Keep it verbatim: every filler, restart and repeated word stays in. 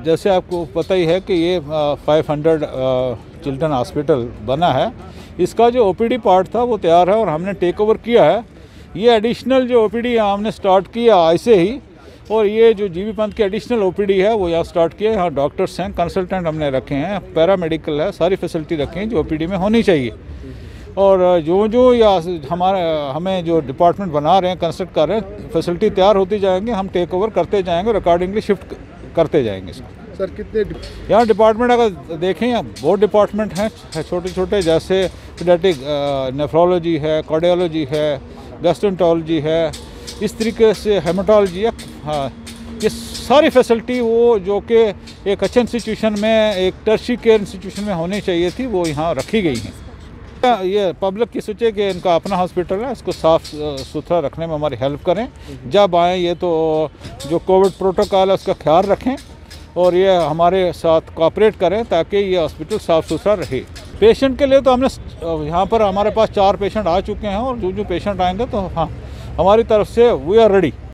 जैसे आपको पता ही है कि ये फाइव हंड्रेड चिल्ड्रन हॉस्पिटल बना है, इसका जो ओपीडी पार्ट था वो तैयार है और हमने टेक ओवर किया है। ये एडिशनल जो ओपीडी हमने स्टार्ट किया ऐसे ही, और ये जो जीबी पंत की एडिशनल ओपीडी है वो यहाँ स्टार्ट किया है। यहाँ डॉक्टर्स हैं, कंसल्टेंट हमने रखे हैं, पैरामेडिकल है, सारी फैसिलिटी रखी हैं जो ओपीडी में होनी चाहिए। और जो जो या हमारे हमें जो डिपार्टमेंट बना रहे हैं, कंस्ट्रक्ट कर रहे हैं, फैसिलिटी तैयार होती जाएंगे, हम टेक ओवर करते जाएंगे और अकॉर्डिंगली शिफ्ट करते जाएंगे। सर कितने यहाँ डिपार्टमेंट अगर देखें, यहाँ बहुत डिपार्टमेंट हैं छोटे छोटे, जैसे पीडियाट्रिक नेफ्रोलॉजी है, कार्डियोलॉजी है, गैस्ट्रोएंटरोलॉजी है, इस तरीके से हेमाटोलॉजी है। हाँ, ये सारी फैसिलिटी वो जो कि एक अच्छे इंस्टीट्यूशन में, एक टर्शियरी केयर इंस्टीट्यूशन में होनी चाहिए थी, वो यहाँ रखी गई हैं। ये पब्लिक की सोचे कि इनका अपना हॉस्पिटल है, इसको साफ़ सुथरा रखने में हमारी हेल्प करें। जब आएँ ये तो जो कोविड प्रोटोकॉल है उसका ख्याल रखें और ये हमारे साथ कोऑपरेट करें ताकि ये हॉस्पिटल साफ़ सुथरा रहे। पेशेंट के लिए तो हमने यहाँ पर हमारे पास चार पेशेंट आ चुके हैं और जो जो पेशेंट आएंगे तो हाँ, हमारी तरफ से वी आर रेडी।